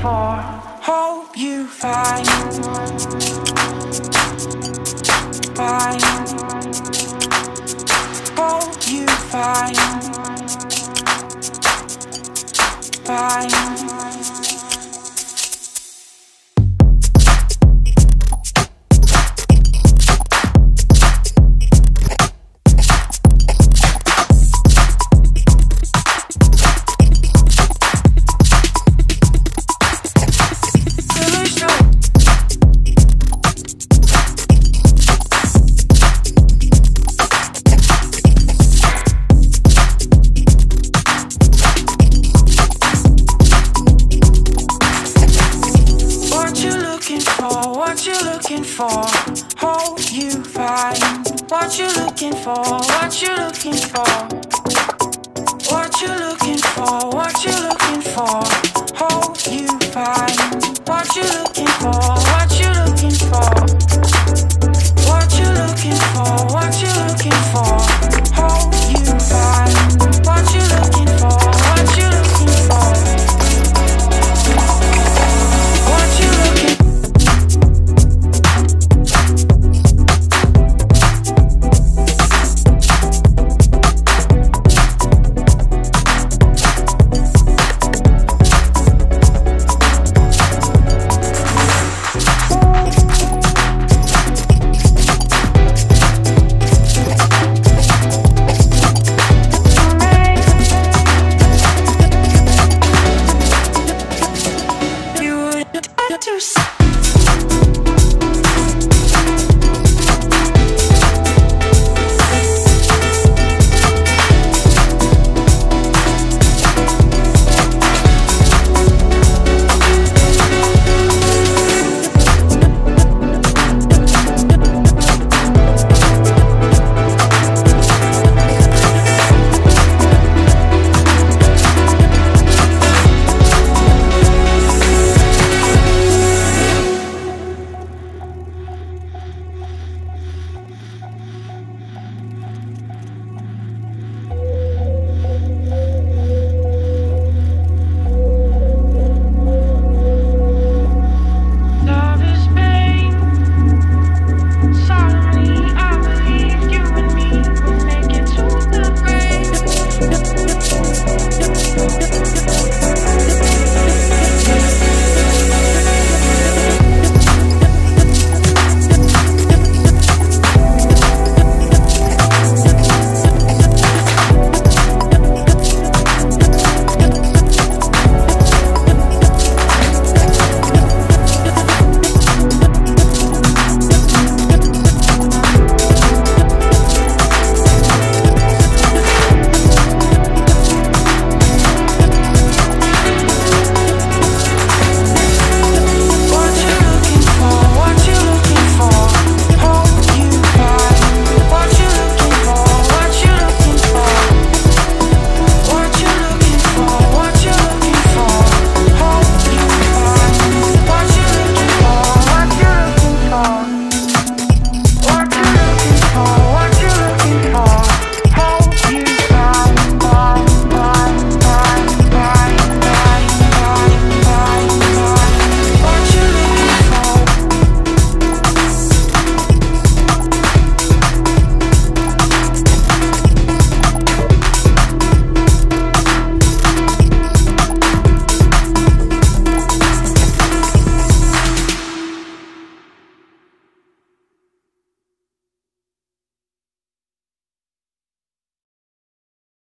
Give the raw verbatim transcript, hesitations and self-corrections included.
for. Hope you find, find. Hope you find, find. What you looking for, hope you find. What you looking for, what you looking for. What you looking for, what you looking for, hope you find. What you looking for, what you looking for. What you looking for, what you looking for, hope you find. What you looking for, what you looking for. What you looking for. To